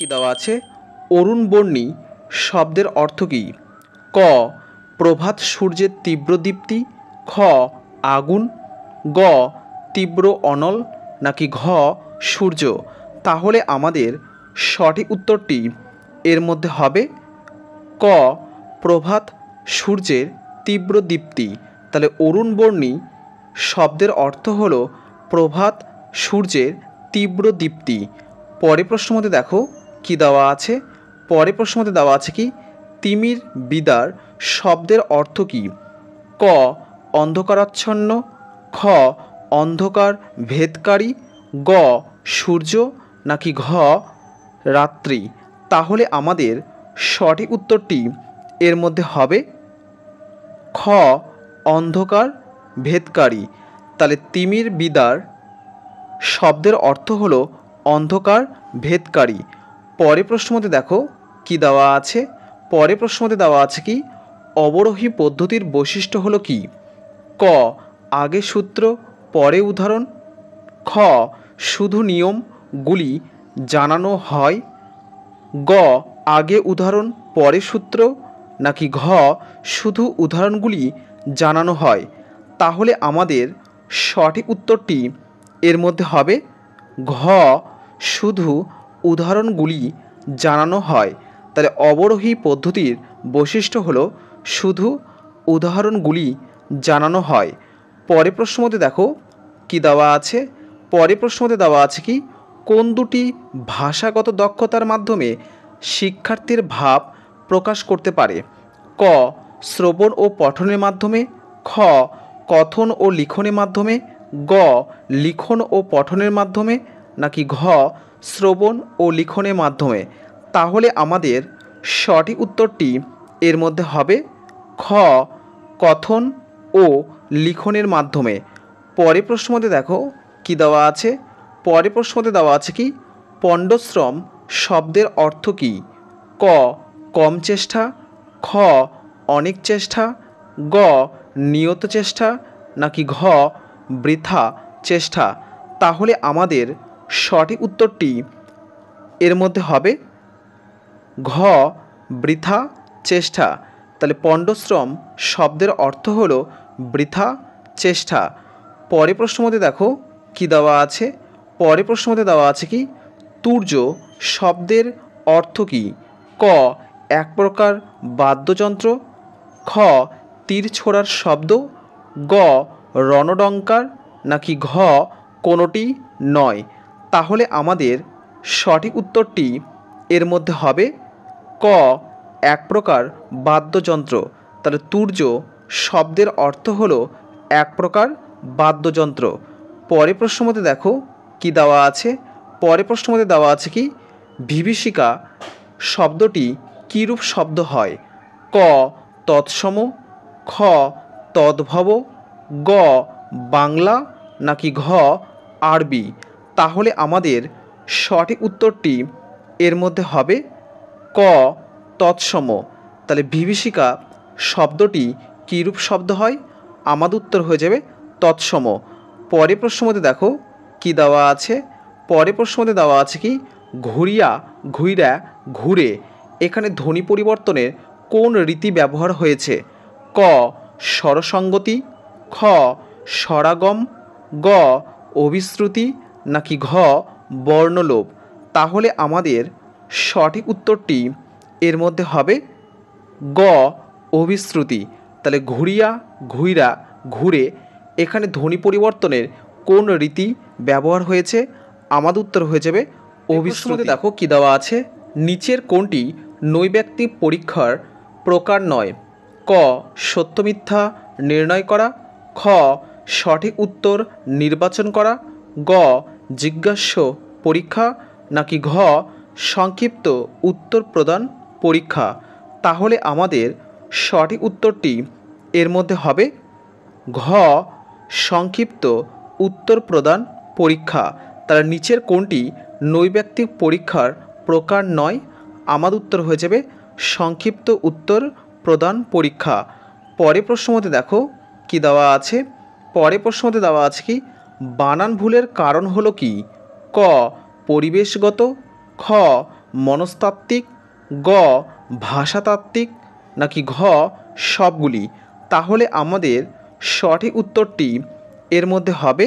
কি দেওয়া আছে, অরুণ বর্ণী শব্দের অর্থ কী? ক প্রভাত সূর্যের তীব্র দীপ্তি, খ আগুন, গ তীব্র অনল, নাকি ঘ সূর্য। তাহলে আমাদের সঠিক উত্তরটি এর মধ্যে হবে ক প্রভাত সূর্যের তীব্র দীপ্তি। তাহলে অরুণ বর্ণী শব্দের অর্থ হলো প্রভাত সূর্যের তীব্র দীপ্তি। পরের প্রশ্ন মধ্যে দেখো কি দেওয়া আছে, পরের প্রশ্ন মধ্যে দেওয়া আছে কি, তিমির বিদার শব্দের অর্থ কী? ক অন্ধকারাচ্ছন্ন, খ অন্ধকার ভেদকারী, গ সূর্য, নাকি ঘ রাত্রি। তাহলে আমাদের সঠিক উত্তরটি এর মধ্যে হবে খ অন্ধকার ভেদকারী। তাহলে তিমির বিদার শব্দের অর্থ হলো অন্ধকার ভেদকারী। পরের প্রশ্ন মধ্যে দেখো কি দেওয়া আছে, পরের প্রশ্ন মধ্যে দেওয়া আছে কি, অবরোহী পদ্ধতির বৈশিষ্ট্য হলো কি? ক আগে সূত্র পরে উদাহরণ, খ শুধু নিয়মগুলি জানানো হয়, গ আগে উদাহরণ পরে সূত্র, নাকি ঘ শুধু উদাহরণগুলি জানানো হয়। তাহলে আমাদের সঠিক উত্তরটি এর মধ্যে হবে ঘ শুধু উদাহরণগুলি জানানো হয়। তাহলে অবরোহী পদ্ধতির বৈশিষ্ট্য হলো শুধু উদাহরণগুলি জানানো হয়। পরের প্রশ্ন মধ্যে দেখো কি দেওয়া আছে, পরের প্রশ্ন মধ্যে দেওয়া আছে কি, কোন দুটি ভাষাগত দক্ষতার মাধ্যমে শিক্ষার্থীর ভাব প্রকাশ করতে পারে? ক শ্রবণ ও পঠনের মাধ্যমে, খ কথন ও লিখনের মাধ্যমে, গ লিখন ও পঠনের মাধ্যমে, নাকি ঘ শ্রবণ ও লিখনের মাধ্যমে। তাহলে আমাদের সঠিক উত্তরটি এর মধ্যে হবে খ কথন ও লিখনের মাধ্যমে। পরের প্রশ্ন মধ্যে দেখো কি দেওয়া আছে, পরের প্রশ্ন মধ্যে দেওয়া আছে কি, পণ্ডশ্রম শব্দের অর্থ কী? ক কম চেষ্টা, খ অনেক চেষ্টা, গ নিয়ত চেষ্টা, নাকি ঘ বৃথা চেষ্টা। তাহলে আমাদের সঠিক উত্তরটি এর মধ্যে হবে ঘ বৃথা চেষ্টা। তাহলে পণ্ডশ্রম শব্দের অর্থ হলো বৃথা চেষ্টা। পরের প্রশ্ন মধ্যে দেখো কি দেওয়া আছে, পরের প্রশ্ন মধ্যে দেওয়া আছে কি, তুর্য শব্দের অর্থ কী? ক এক প্রকার বাদ্যযন্ত্র, খ তীর ছোড়ার শব্দ, গ রণডঙ্কার, নাকি ঘ কোনোটি নয়। তাহলে আমাদের সঠিক উত্তরটি এর মধ্যে হবে ক এক প্রকার বাদ্যযন্ত্র। তাহলে তুর্য শব্দের অর্থ হলো এক প্রকার বাদ্যযন্ত্র। পরের প্রশ্ন মধ্যে দেখো কি দেওয়া আছে, পরের প্রশ্ন মধ্যে দেওয়া আছে কি, বিভীষিকা শব্দটি কীরূপ শব্দ হয়? ক তৎসম, খ তদ্ভব, গ বাংলা, নাকি ঘ আরবি। তাহলে আমাদের সঠিক উত্তরটি এর মধ্যে হবে ক তৎসম। তাহলে বিভীষিকা শব্দটি কীরূপ শব্দ হয়? আমাদের উত্তর হয়ে যাবে তৎসম। পরের প্রশ্ন মধ্যে দেখো কি দেওয়া আছে, পরের প্রশ্ন মধ্যে দেওয়া আছে কি, ঘুরিয়া ঘুইরা ঘুরে, এখানে ধ্বনি পরিবর্তনের কোন রীতি ব্যবহার হয়েছে? ক স্বরসঙ্গতি, খ স্বরাগম, গ অভিশ্রুতি, নাকি ঘ বর্ণলোপ। তাহলে আমাদের সঠিক উত্তরটি এর মধ্যে হবে গ অভিশ্রুতি। তাহলে ঘুরিয়া ঘুইরা ঘুরে, এখানে ধ্বনি পরিবর্তনের কোন রীতি ব্যবহার হয়েছে? আমাদের উত্তর হয়ে যাবে অভিশ্রুতি। দেখো কি দেওয়া আছে, নিচের কোনটি নৈব্যক্তিক পরীক্ষার প্রকার নয়? ক সত্য মিথ্যা নির্ণয় করা, খ সঠিক উত্তর নির্বাচন করা, গ জিজ্ঞাস্য পরীক্ষা, নাকি ঘ সংক্ষিপ্ত উত্তর প্রদান পরীক্ষা। তাহলে আমাদের সঠিক উত্তরটি এর মধ্যে হবে ঘ সংক্ষিপ্ত উত্তর প্রদান পরীক্ষা। তার নিচের কোনটি নৈব্যক্তিক পরীক্ষার প্রকার নয়? আমাদের উত্তর হয়ে যাবে সংক্ষিপ্ত উত্তর প্রদান পরীক্ষা। পরের প্রশ্ন মধ্যে দেখো কি দেওয়া আছে, পরের প্রশ্ন মধ্যে দেওয়া আছে কি, বানান ভুলের কারণ হলো কি? ক পরিবেশগত, খ মনস্তাত্ত্বিক, গ ভাষাতাত্ত্বিক, নাকি ঘ সবগুলি? তাহলে আমাদের সঠিক উত্তরটি এর মধ্যে হবে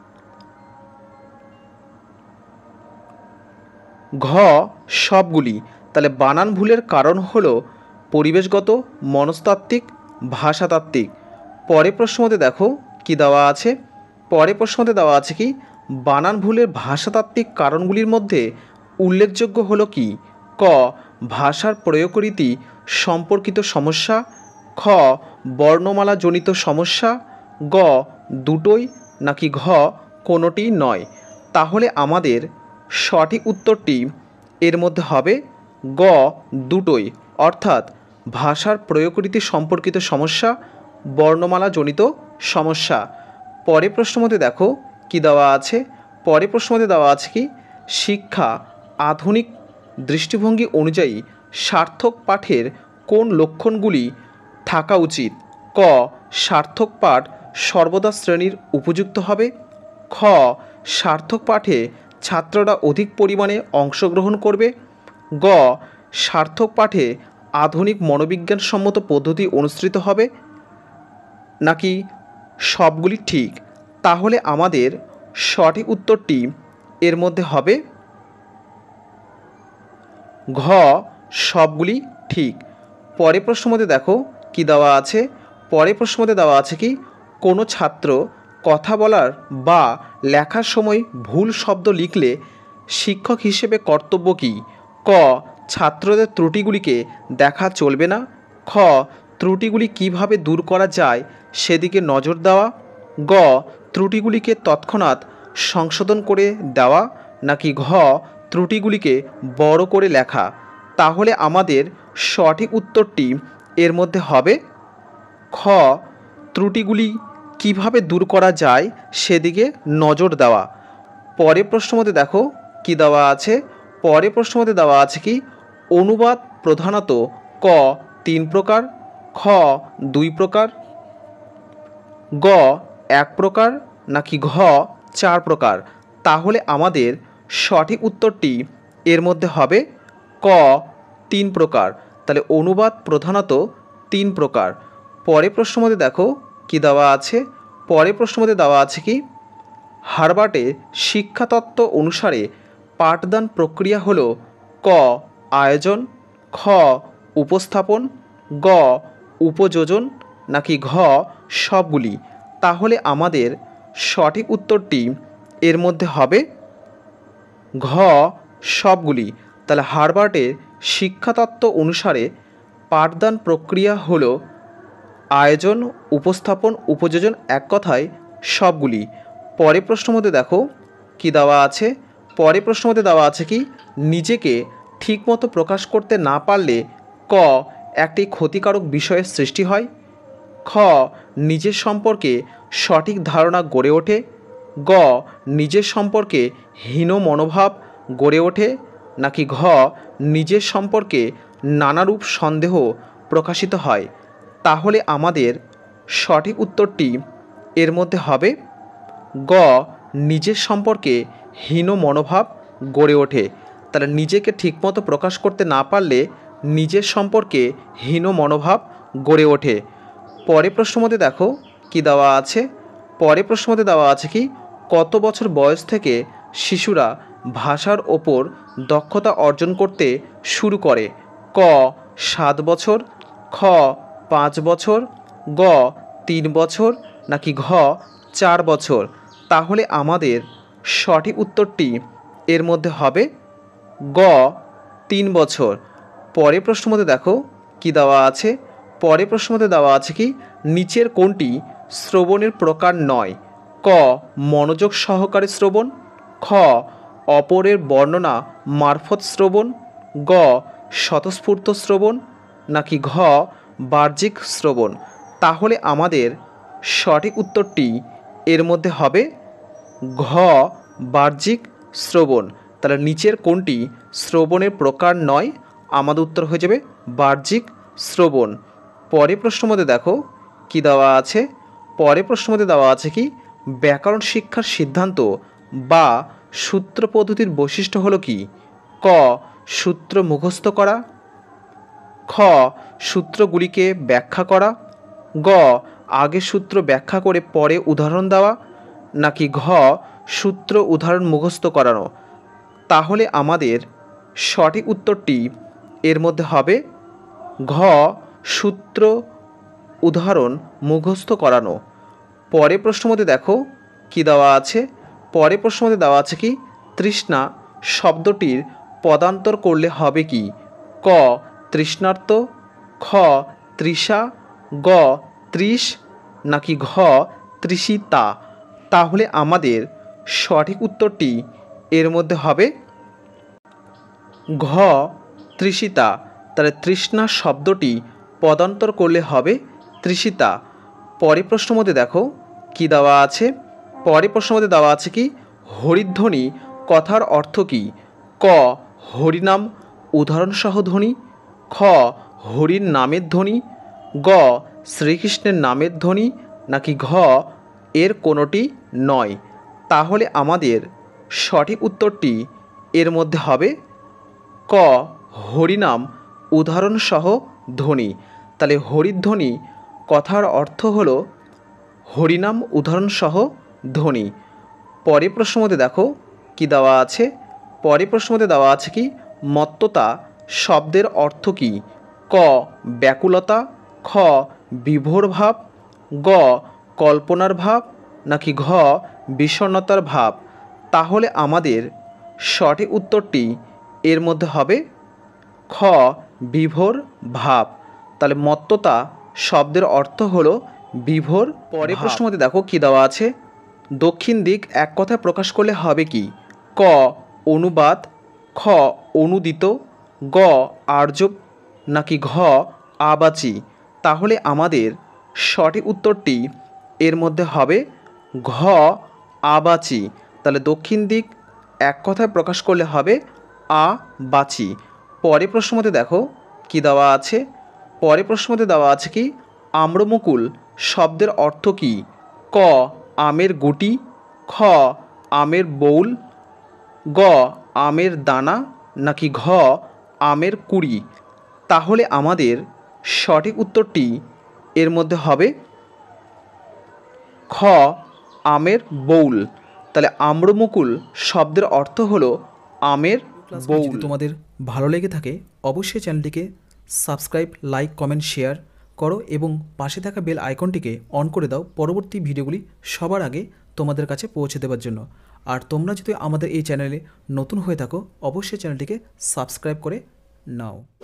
ঘ সবগুলি। তাহলে বানান ভুলের কারণ হলো পরিবেশগত, মনস্তাত্ত্বিক, ভাষাতাত্ত্বিক। পরের প্রশ্ন মধ্যে দেখো কি দেওয়া আছে। পরের প্রশ্ন মধ্যে দেওয়া আছে কি বানান ভুলের ভাষাতাত্ত্বিক কারণগুলির মধ্যে উল্লেখযোগ্য হলো কি? ক ভাষার প্রয়োগরীতি সম্পর্কিত সমস্যা, খ বর্ণমালাজনিত সমস্যা, গ দুটোই, নাকি ঘ কোনোটি নয়? তাহলে আমাদের সঠিক উত্তরটি এর মধ্যে হবে গ দুটোই, অর্থাৎ ভাষার প্রয়োগরীতি সম্পর্কিত সমস্যা, বর্ণমালাজনিত সমস্যা। পরের প্রশ্ন মধ্যে দেখো কি দেওয়া আছে। পরের প্রশ্ন মধ্যে দেওয়া আছে কি শিক্ষা আধুনিক দৃষ্টিভঙ্গি অনুযায়ী সার্থক পাঠের কোন লক্ষণগুলি থাকা উচিত? ক সার্থক পাঠ সর্বদা শ্রেণীর উপযুক্ত হবে, খ সার্থক পাঠে ছাত্ররা অধিক পরিমাণে অংশগ্রহণ করবে, গ সার্থক পাঠে আধুনিক মনোবিজ্ঞানসম্মত পদ্ধতি অনুসৃত হবে, নাকি সবগুলি ঠিক? তাহলে আমাদের সঠিক উত্তরটি এর মধ্যে হবে ঘ সবগুলি ঠিক। পরের প্রশ্ন মধ্যে দেখো কি দেওয়া আছে। পরের প্রশ্ন মধ্যে দেওয়া আছে কি কোনো ছাত্র কথা বলার বা লেখার সময় ভুল শব্দ লিখলে শিক্ষক হিসেবে কর্তব্য কী? ক ছাত্রদের ত্রুটিগুলিকে দেখা চলবে না, খ ত্রুটিগুলি কিভাবে দূর করা যায় সেদিকে নজর দেওয়া, গ ত্রুটিগুলিকে তৎক্ষণাৎ সংশোধন করে দেওয়া, নাকি ঘ ত্রুটিগুলিকে বড় করে লেখা? তাহলে আমাদের সঠিক উত্তরটি এর মধ্যে হবে খ ত্রুটিগুলি কিভাবে দূর করা যায় সেদিকে নজর দেওয়া। পরের প্রশ্ন মধ্যে দেখো কি দেওয়া আছে। পরের প্রশ্ন মধ্যে দেওয়া আছে কি অনুবাদ প্রধানত ক 3 প্রকার, খ 2 প্রকার, গ 1 প্রকার, নাকি ঘ 4 প্রকার? তাহলে আমাদের সঠিক উত্তরটি এর মধ্যে হবে ক 3 প্রকার। তাহলে অনুবাদ প্রধানত 3 প্রকার। পরের প্রশ্ন মধ্যে দেখো কি দেওয়া আছে। পরের প্রশ্ন মধ্যে দেওয়া আছে কি হার্বার্টের শিক্ষাতত্ত্ব অনুসারে পাঠদান প্রক্রিয়া হলো ক আয়োজন, খ উপস্থাপন, গ উপযোজন, নাকি ঘ সবগুলি? তাহলে আমাদের সঠিক উত্তরটি এর মধ্যে হবে ঘ সবগুলি। তাহলে হার্বার্টের শিক্ষাতত্ত্ব অনুসারে পাঠদান প্রক্রিয়া হলো আয়োজন, উপস্থাপন, উপযোজন, এক কথায় সবগুলি। পরের প্রশ্ন মধ্যে দেখো কি দেওয়া আছে। পরের প্রশ্ন মধ্যে দেওয়া আছে কি নিজেকে ঠিকমতো প্রকাশ করতে না পারলে ক একটি ক্ষতিকারক বিষয়ের সৃষ্টি হয়, খ নিজের সম্পর্কে সঠিক ধারণা গড়ে ওঠে, গ নিজের সম্পর্কে হীন মনোভাব গড়ে ওঠে, নাকি ঘ নিজের সম্পর্কে নানারূপ সন্দেহ প্রকাশিত হয়? তাহলে আমাদের সঠিক উত্তরটি এর মধ্যে হবে গ নিজের সম্পর্কে হীন মনোভাব গড়ে ওঠে। তাহলে নিজেকে ঠিকমতো প্রকাশ করতে না পারলে নিজের সম্পর্কে হীন মনোভাব গড়ে ওঠে। পরের প্রশ্ন মধ্যে দেখো কি দেওয়া আছে। পরের প্রশ্ন মধ্যে দেওয়া আছে কি কত বছর বয়স থেকে শিশুরা ভাষার ওপর দক্ষতা অর্জন করতে শুরু করে? ক 7 বছর, খ 5 বছর, গ 3 বছর, নাকি ঘ 4 বছর? তাহলে আমাদের সঠিক উত্তরটি এর মধ্যে হবে গ 3 বছর। পরের প্রশ্ন মধ্যে দেখো কি দেওয়া আছে। পরের প্রশ্ন মধ্যে দেওয়া আছে কি নিচের কোনটি শ্রবণের প্রকার নয়? ক মনোযোগ সহকারে শ্রবণ, খ অপরের বর্ণনা মারফত শ্রবণ, গ স্বতঃস্ফূর্ত শ্রবণ, নাকি ঘ বাহ্যিক শ্রবণ? তাহলে আমাদের সঠিক উত্তরটি এর মধ্যে হবে ঘ বাহ্যিক শ্রবণ। তাহলে নিচের কোনটি শ্রবণের প্রকার নয়? আমাদের উত্তর হয়ে যাবে বাহ্যিক শ্রবণ। পরের প্রশ্ন মধ্যে দেখো কি দেওয়া আছে। পরের প্রশ্ন মধ্যে দেওয়া আছে কি ব্যাকরণ শিক্ষার সিদ্ধান্ত বা সূত্র পদ্ধতির বৈশিষ্ট্য হলো কি? ক সূত্র মুখস্থ করা, খ সূত্রগুলিকে ব্যাখ্যা করা, গ আগে সূত্র ব্যাখ্যা করে পরে উদাহরণ দেওয়া, নাকি ঘ সূত্র উদাহরণ মুখস্থ করানো। তাহলে আমাদের সঠিক উত্তরটি এর মধ্যে হবে ঘ সূত্র উদাহরণ মুখস্থ করানো। পরের প্রশ্নের মধ্যে দেখো কি দেওয়া আছে। পরের প্রশ্নের মধ্যে দেওয়া আছে কি তৃষ্ণা শব্দটির পদান্তর করলে হবে কি? ক তৃষ্ণার্ত, খ তৃষা, গ তৃষ, নাকি ঘ তৃষিতা। তাহলে আমাদের সঠিক উত্তরটি এর মধ্যে হবে ঘ তৃষিতা। তাহলে তৃষ্ণা শব্দটি পদান্তর করলে হবে তৃষিতা। পরের প্রশ্নের মধ্যে দেখো কি দেওয়া আছে। পরের প্রশ্নের মধ্যে দেওয়া আছে কি হরিধ্বনি কথার অর্থ কি? ক হরিনাম উদাহরণসহ ধ্বনি, খ হরির নামের ধ্বনি, গ শ্রীকৃষ্ণের নামের ধ্বনি, নাকি ঘ এর কোনোটি নয়। তাহলে আমাদের সঠিক উত্তরটি এর মধ্যে হবে ক হরিনাম উদাহরণসহ ধ্বনি। তাহলে হরিধ্বনি কথার অর্থ হলো হরিনাম উদাহরণসহ ধ্বনি। পরের প্রশ্নের মধ্যে দেখো কি দেওয়া আছে। পরের প্রশ্নের মধ্যে দেওয়া আছে কি মত্ততা শব্দের অর্থ কি? ক ব্যাকুলতা, খ বিভোর ভাব, গ কল্পনার ভাব, নাকি ঘ বিষণ্ণতার ভাব। তাহলে আমাদের সঠিক উত্তরটি এর মধ্যে হবে খ বিভোর ভাব। তাহলে মত্ততা শব্দের অর্থ হলো বিভোর। পরের প্রশ্নের মধ্যে দেখো কি দেওয়া আছে। দক্ষিণ দিক এক কথায় প্রকাশ করলে হবে কি? ক অনুবাদ, খ অনুদিত, গ আর্য, নাকি ঘ আবাচি। তাহলে আমাদের সঠিক উত্তরটি এর মধ্যে হবে ঘ আবাচি। তাহলে দক্ষিণ দিক এক কথায় প্রকাশ করলে হবে আবাচি। পরের প্রশ্নের মধ্যে দেখো কি দেওয়া আছে। পরের প্রশ্নের মধ্যে দেওয়া আছে কি আম্রমুকুল শব্দের অর্থ কি? ক আমের গুটি, খ আমের বউল, গ আমের দানা, নাকি ঘ আমের কুড়ি। তাহলে আমাদের সঠিক উত্তরটি এর মধ্যে হবে খ আমের বউল। তাহলে আম্রমুকুল শব্দের অর্থ হলো আমের বউল। যদি তোমাদের ভালো লেগে থাকে অবশ্যই চ্যানেলটিকে সাবস্ক্রাইব, লাইক, কমেন্ট, শেয়ার করো এবং পাশে থাকা বেল আইকনটিকে অন করে দাও পরবর্তী ভিডিওগুলি সবার আগে তোমাদের কাছে পৌঁছে দেওয়ার জন্য। আর তোমরা যদি আমাদের এই চ্যানেলে নতুন হয়ে থাকো অবশ্যই চ্যানেলটিকে সাবস্ক্রাইব করে নাও।